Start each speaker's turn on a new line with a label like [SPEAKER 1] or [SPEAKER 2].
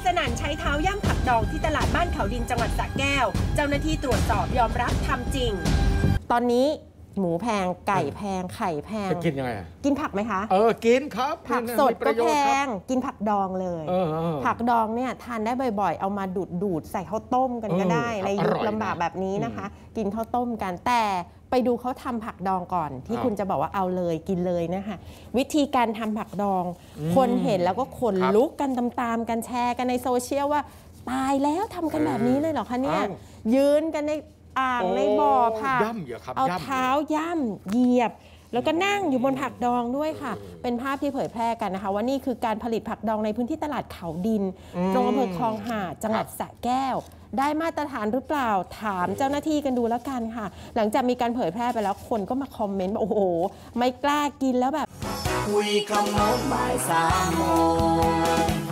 [SPEAKER 1] สนั่นใช้เท้าย่ำผักดองที่ตลาดบ้านเขาดินจังหวัดสระแก้วเจ้าหน้าที่ตรวจสอบยอมรับทำจริงตอนนี้หมูแพงไก่แพงไข่แพง
[SPEAKER 2] จะกินยังไง
[SPEAKER 1] กินผักไหมคะ
[SPEAKER 2] กินครับ
[SPEAKER 1] ผักสดก็แพงกินผักดองเลยผักดองเนี่ยทานได้บ่อยๆเอามาดูดใส่ข้าวต้มกันก็ได้ในยุคลำบากแบบนี้นะคะกินข้าวต้มกันแต่ไปดูเขาทำผักดองก่อนที่คุณจะบอกว่าเอาเลยกินเลยนะคะวิธีการทำผักดองคนเห็นแล้วก็ขนลุกกันตามๆกันแชร์กันในโซเชียลว่าตายแล้วทำกันแบบนี้เลยเหรอคะเนี่ยยืนกันในอ่างในบ่อผักเอาเท้าย่ำเหยียบแล้วก็นั่งอยู่บนผักดองด้วยค่ะเป็นภาพที่เผยแพร่กันนะคะว่านี่คือการผลิตผักดองในพื้นที่ตลาดเขาดินตรงอำเภอคลองหาดจังหวัดสระแก้วได้มาตรฐานหรือเปล่าถามเจ้าหน้าที่กันดูแล้วกันค่ะหลังจากมีการเผยแพร่ไปแล้วคนก็มาคอมเมนต์ว่าโอ้โหไม่กล้ากินแล้วแบบ
[SPEAKER 3] คุยคำโน้นบ่าย3 โมง